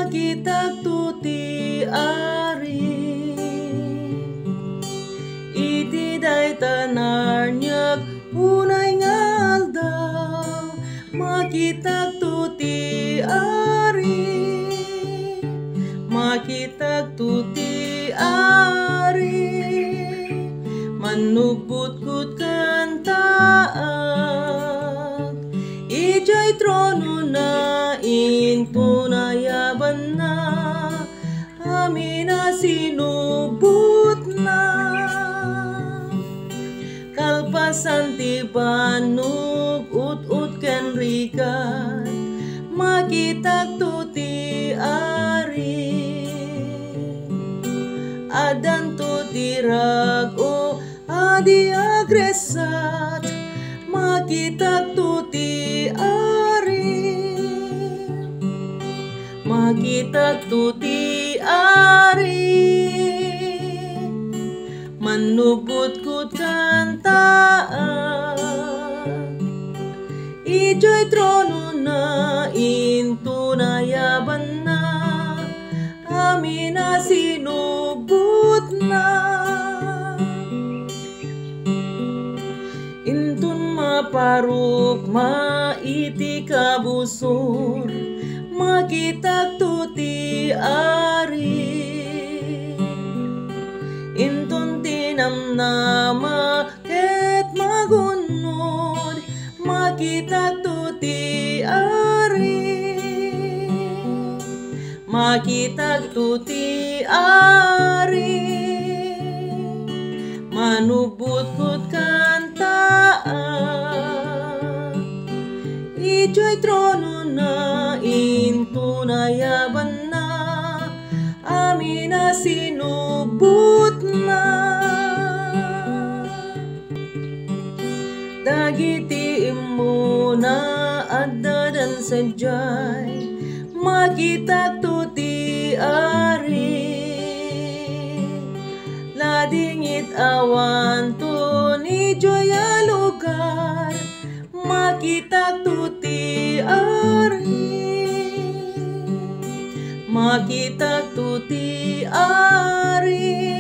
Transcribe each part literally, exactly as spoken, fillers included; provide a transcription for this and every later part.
makitag tuti ari. Iti day tanarnyag unay nga aldaw, makitag tuti ari. Makitag tuti ari, manubot-gut kan taag. Ijay trono na intunayaban na, amin na sinubot na. Kalpasan ti banug ut-ut ken rigat, makitag tuti ari. Adan tuti rago adi agresat, makitag tuti ari. Makitag tuti ari, manubot-gut kan taag. Ijoy trono na intunayaban na, amin na sinubot na. Intun maparuk maiti kabusor, makitag tuti ari. Intun tinamnama ket magunod, makitag tuti ari. Makitag tuti ari, manubot-gut kan taag. Ijoy trono na intunayaban na, amin na sinubot na. Dagiti imuna addadan sadyay, makitag tuti ari. Ladingit awan to ni joya lugar, makitag tuti ari. Makitag tuti ari,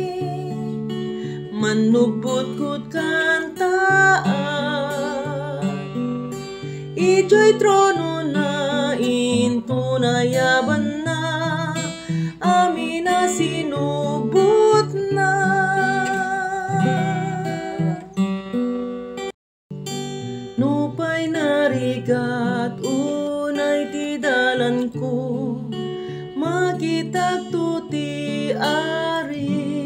manubot-gut kan taag. Ijoy trono na intunayaban na, amin na sinubot na. Nupay narigat unay ti dalan ko, makitag tuti ari.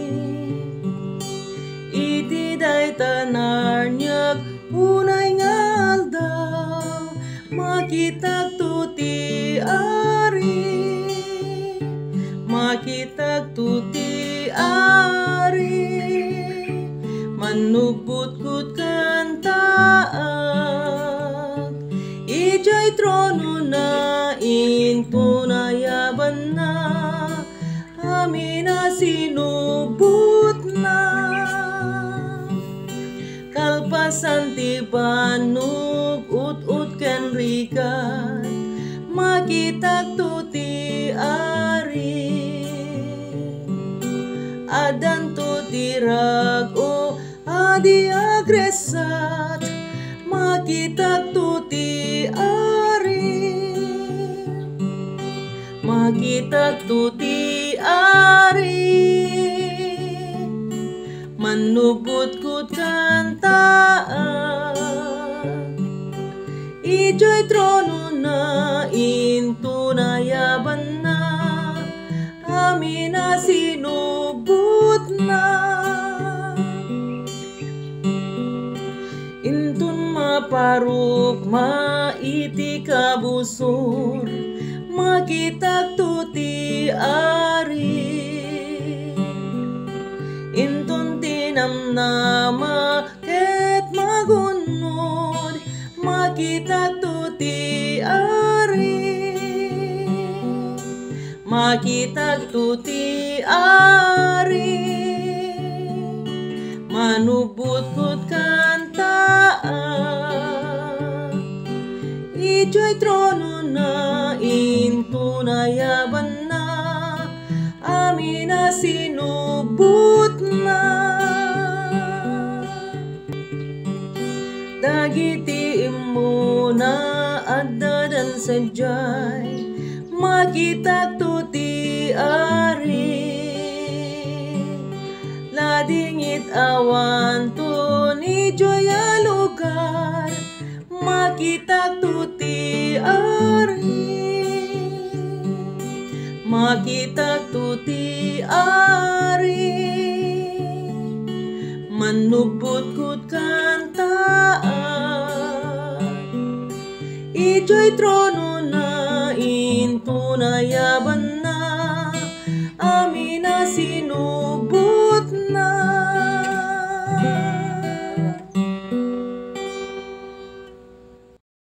Iti day tanarnyag unay nga aldaw, makitag tuti ari. Makitag tuti ari, manubot-gut kan taag. Ijay trono na intunayaban na, amin na sinubot na. Kalpasan ti banug ut-ut ken rigat, makitag tuti ari. Adan tuti rago adi agresat, makitag tuti ari. Makitag tuti ari, manubot-gut kan taag. Ijoy trono na intunayaban na, amin na sinubot na. Intun maparuk maiti kabusor, makitag tuti ari. Intun tinamnama ket magunod, makitag tuti ari. Makitag tuti ari, manubot-gut kan taag. Ijoy trono na intunay yaban na, amin na sinubot na. Dagiti imo na agdadan sadyay, makita tuti ari. Ladingit awan to ni joya lugar, makita tuti ari. Makita tuti ari, manubot-gut kantaan, ijoy trono na into na yaban